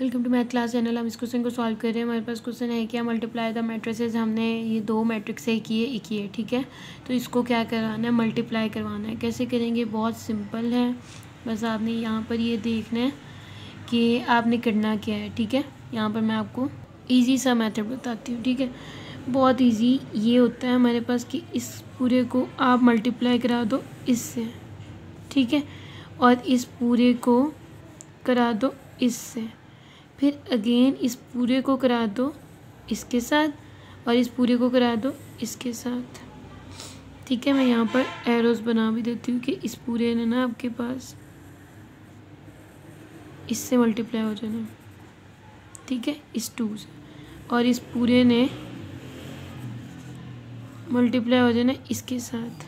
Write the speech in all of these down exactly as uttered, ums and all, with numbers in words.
Welcome to math class channel. हम इस question को सॉल्व कर रहे हैं। हमारे पास क्वेश्चन है क्या मल्टीप्लाई द मैट्रिसेस। हमने ये दो मैट्रिक्स है, एक ये एक ये, ठीक है। तो इसको क्या कराना है, मल्टीप्लाई करवाना है। कैसे करेंगे, बहुत सिंपल है। बस आपने यहाँ पर ये देखना है कि आपने करना क्या है, ठीक है। यहाँ पर मैं आपको ईजी सा मेथड बताती हूँ, ठीक है। बहुत ईजी ये होता है हमारे पास कि इस पूरे को आप मल्टीप्लाई करा दो इससे, ठीक है, और इस पूरे को करा दो इससे, फिर अगेन इस पूरे को करा दो इसके साथ और इस पूरे को करा दो इसके साथ, ठीक है। मैं यहाँ पर एरोस बना भी देती हूँ कि इस पूरे ने ना आपके पास इससे मल्टीप्लाई हो जाना, ठीक है, इस टू से, और इस पूरे ने मल्टीप्लाई हो जाना इसके साथ।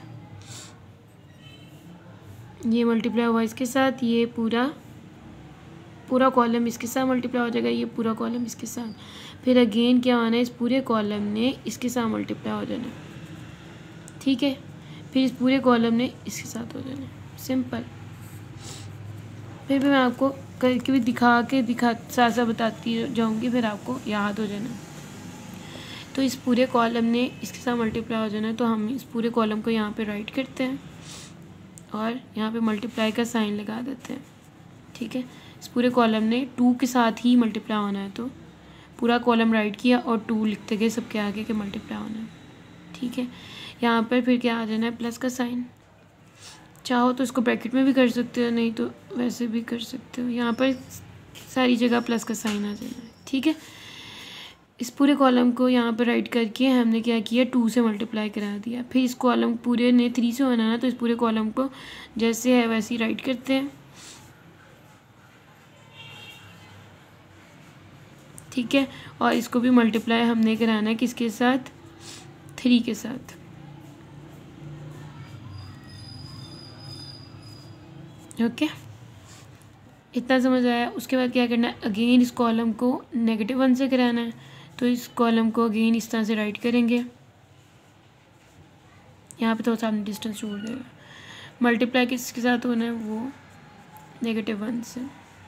ये मल्टीप्लाई हुआ इसके साथ, ये पूरा पूरा कॉलम इसके साथ मल्टीप्लाई हो जाएगा, ये पूरा कॉलम इसके साथ। फिर अगेन क्या आना है, इस पूरे कॉलम ने इसके साथ मल्टीप्लाई हो जाना, ठीक है। फिर इस पूरे कॉलम ने इसके साथ हो जाना, सिंपल। फिर भी मैं आपको करके भी दिखा के दिखा साथ साथ बताती जाऊंगी, फिर आपको याद हो जाना। तो इस पूरे कॉलम ने इसके साथ मल्टीप्लाई हो जाना, तो हम इस पूरे कॉलम को यहाँ पे राइट करते हैं और यहाँ पे मल्टीप्लाई का साइन लगा देते हैं, ठीक है। इस पूरे कॉलम ने टू के साथ ही मल्टीप्लाई होना है, तो पूरा कॉलम राइट किया और टू लिखते गए सबके आगे के मल्टीप्लाई होना है, ठीक है। यहाँ पर फिर क्या आ जाना है, प्लस का साइन। चाहो तो इसको ब्रैकेट में भी कर सकते हो, नहीं तो वैसे भी कर सकते हो। यहाँ पर सारी जगह प्लस का साइन आ जाना है, ठीक है। इस पूरे कॉलम को यहाँ पर राइट करके हमने क्या किया, टू से मल्टीप्लाई करा दिया। फिर इस कॉलम पूरे ने थ्री से होना है, तो इस पूरे कॉलम को जैसे है वैसे ही राइट करते हैं, ठीक है। और इसको भी मल्टीप्लाई हमने कराना है किसके साथ, थ्री के साथ, ओके। इतना समझ आया। उसके बाद क्या करना है, अगेन इस कॉलम को नेगेटिव वन से कराना है, तो इस कॉलम को अगेन इस तरह से राइट करेंगे। यहाँ पे थोड़ा सा आपने डिस्टेंस छोड़ देगा। मल्टीप्लाई किसके साथ होना है, वो नेगेटिव वन से,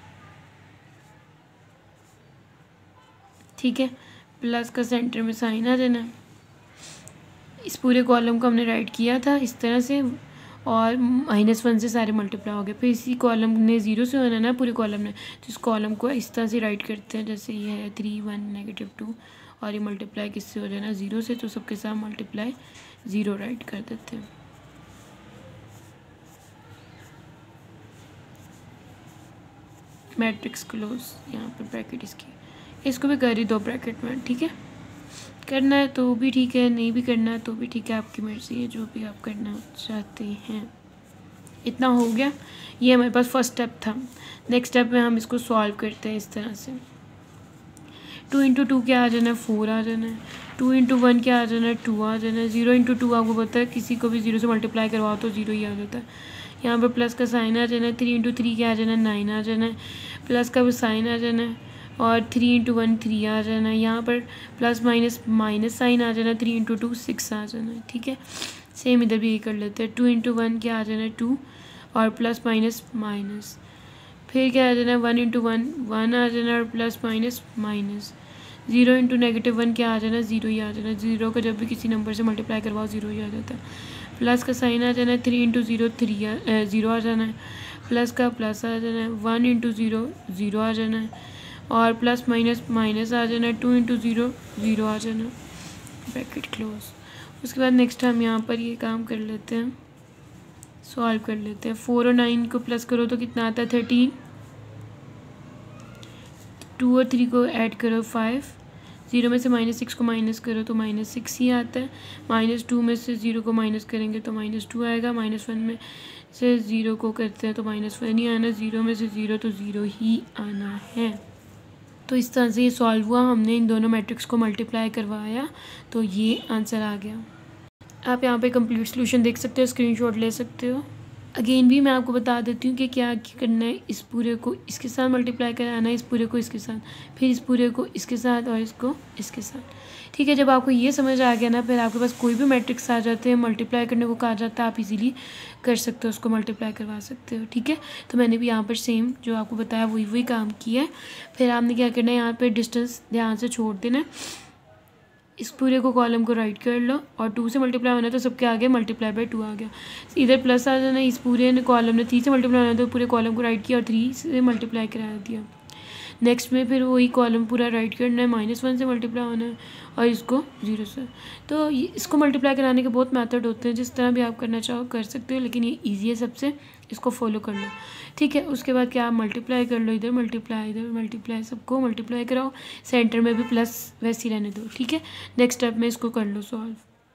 ठीक है। प्लस का सेंटर में साइन आ जाना है। इस पूरे कॉलम को हमने राइट किया था इस तरह से, और माइनस वन से सारे मल्टीप्लाई हो गए। फिर इसी कॉलम ने ज़ीरो से होना ना पूरे कॉलम ने, तो इस कॉलम को इस तरह से राइट करते हैं जैसे ये है थ्री वन नेगेटिव टू, और ये मल्टीप्लाई किससे हो जाना, ज़ीरो से, तो सबके साथ मल्टीप्लाई ज़ीरो राइट कर देते हैं। मैट्रिक्स क्लोज, यहाँ पर ब्रैकेट इसकी, इसको भी कर ही दो ब्रैकेट में, ठीक है। करना है तो भी ठीक है, नहीं भी करना है तो भी ठीक है, आपकी मर्ज़ी है, जो भी आप करना चाहते हैं। इतना हो गया, ये हमारे पास फर्स्ट स्टेप था। नेक्स्ट स्टेप में हम इसको सॉल्व करते हैं इस तरह से। टू इंटू टू क्या आ जाना है, फोर आ जाना है। टू इंटू वन क्या आ जाना है, टू आ जाना है। ज़ीरो इंटू टू आपको पता है, किसी को भी ज़ीरो से मल्टीप्लाई करवाओ तो ज़ीरो ही आ जाता है। यहाँ पर प्लस का साइन आ जाना है। थ्री इंटू थ्री क्या आ जाना है, नाइन आ जाना है। प्लस का भी साइन आ जाना है, और थ्री इंटू वन थ्री आ जाना है। यहाँ पर प्लस माइनस माइनस साइन आ जाना है। थ्री इंटू टू सिक्स आ जाना है, ठीक है। सेम इधर भी यही कर लेते हैं। टू इंटू वन क्या आ जाना है, टू, और प्लस माइनस माइनस। फिर क्या आ जाना है, वन इंटू वन वन आ जाना है, और plus minus minus. Zero into negative one क्या आ जाना है, ज़ीरो ही आ जाना है। ज़ीरो का जब भी किसी नंबर से मल्टीप्लाई करवाओ ज़ीरो ही आ जाता है। प्लस का साइन आ जाना है। Three into zero three zero आ जाना है। प्लस का प्लस आ जाना है। वन इंटू ज़ीरो ज़ीरो आ जाना है, और प्लस माइनस माइनस आ जाना है। टू इंटू ज़ीरो ज़ीरो आ जाना, ब्रैकेट क्लोज। उसके बाद नेक्स्ट हम यहाँ पर ये काम कर लेते हैं, सॉल्व कर लेते हैं। फोर और नाइन को प्लस करो तो कितना आता है, थर्टीन। टू और थ्री को ऐड करो, फाइव। ज़ीरो में से माइनस सिक्स को माइनस करो तो माइनस सिक्स ही आता है। माइनस टू में से ज़ीरो को माइनस करेंगे तो माइनस टू आएगा। माइनस वन में से ज़ीरो को करते हैं तो माइनस वन ही आना। ज़ीरो में से ज़ीरो तो ज़ीरो ही आना है। तो इस तरह से ये सॉल्व हुआ। हमने इन दोनों मैट्रिक्स को मल्टीप्लाई करवाया तो ये आंसर आ गया। आप यहाँ पे कंप्लीट सॉल्यूशन देख सकते हो, स्क्रीनशॉट ले सकते हो। अगेन भी मैं आपको बता देती हूँ कि क्या करना है। इस पूरे को इसके साथ मल्टीप्लाई कराना है, इस पूरे को इसके साथ, फिर इस पूरे को इसके साथ और इसको इसके साथ। ठीक है, जब आपको ये समझ आ गया ना, फिर आपके पास कोई भी मैट्रिक्स आ जाते हैं, मल्टीप्लाई करने को कहा जाता है, आप इजीली कर सकते हो, उसको मल्टीप्लाई करवा सकते हो। ठीक है, तो मैंने भी यहाँ पर सेम जो आपको बताया वही वही काम किया है। फिर आपने क्या करना है, यहाँ पर डिस्टेंस ध्यान से छोड़ देना है। इस पूरे को कॉलम को राइट कर लो और टू से मल्टीप्लाई होना है तो सबके आगे मल्टीप्लाई बाय टू आ गया। इधर प्लस आ जाना, इस पूरे ने कॉलम ने थ्री से मल्टीप्लाई होना है तो पूरे कॉलम को राइट किया और थ्री से मल्टीप्लाई करा दिया। नेक्स्ट में फिर वही कॉलम पूरा राइट करना है, माइनस वन से मल्टीप्लाई होना है और इसको जीरो से। तो इसको मल्टीप्लाई कराने के बहुत मेथड होते हैं, जिस तरह भी आप करना चाहो कर सकते हो, लेकिन ये ईजी है सबसे, इसको फॉलो कर लो। ठीक है, उसके बाद क्या आप मल्टीप्लाई कर लो, इधर मल्टीप्लाई इधर मल्टीप्लाई, सबको मल्टीप्लाई कराओ, सेंटर में भी प्लस वैसे ही रहने दो। ठीक है, नेक्स्ट स्टेप में इसको कर लो सॉल्व।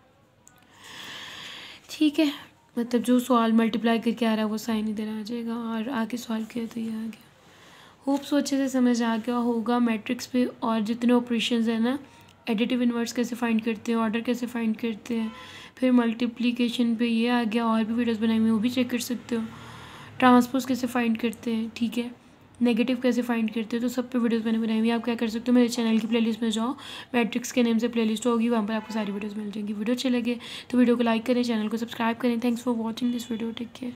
ठीक है, मतलब जो सॉल्व मल्टीप्लाई करके आ रहा है वो साइन इधर आ जाएगा और आके सॉल्व किया तो ये आ गया। होप सो अच्छे से समझ आ गया होगा मैट्रिक्स पे और जितने ऑपरेशंस हैं ना, एडिटिव इन्वर्स कैसे फाइंड करते हैं, ऑर्डर कैसे फाइंड करते हैं, फिर मल्टीप्लिकेशन पे ये आ गया, और भी वीडियोस बनाई हुई वो भी चेक कर सकते हो। ट्रांसपोज कैसे फाइंड करते हैं, ठीक है, नेगेटिव कैसे फाइंड करते हैं, तो सब पे वीडियोस मैंने बनाई हुई। आप क्या कर सकते हो, मेरे चैनल की प्लेलिस्ट में जाओ, मैट्रिक्स के नेम से प्लेलिस्ट होगी, वहाँ पर आपको सारी वीडियोस मिल जाएंगी। वीडियो अच्छे लगे तो वीडियो को लाइक करें, चैनल को सब्सक्राइब करें। Thanks for watching this video, take care.